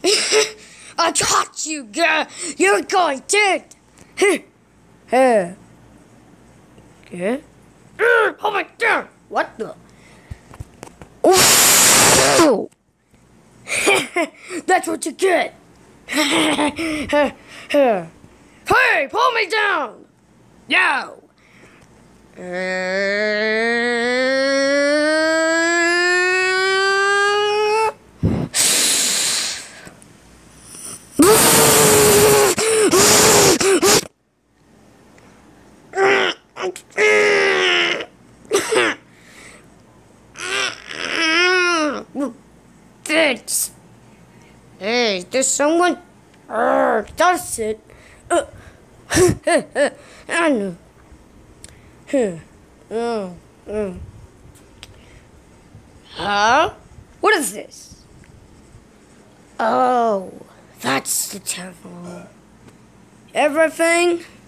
I got you, girl. You're going dead. Okay. Oh my god. What the? Oh. That's what you get. Hey, pull me down. No. Thanks. Hey, there's someone. That's it. I know. Huh? What is this? Oh, that's the telephone. Everything